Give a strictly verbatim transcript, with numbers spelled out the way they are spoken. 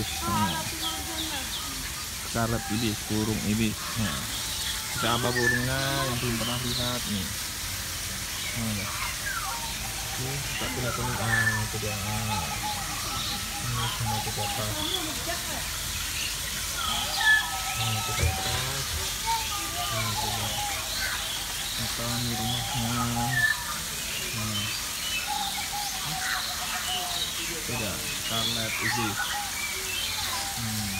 ibis. Nah, scarlet ibis, burung ibis. Nah, siapa burungnya yang belum pernah lihat nih? Nah, oke, kita lihat ini. Ah, itu dia. Ah, ini semua di atas. Nah, itu di atas. Nah, itu dia. Makan di rumahnya. Nah, tidak, scarlet ibis. Hmm.